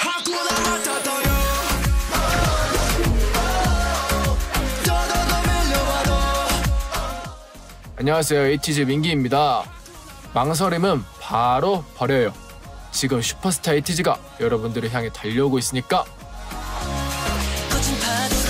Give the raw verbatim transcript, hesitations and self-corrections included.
안녕하세요, 에이티즈 민기입니다. 망설임은 바로 버려요. 지금 슈퍼스타 에이티즈가 여러분들을 향해 달려오고 있으니까.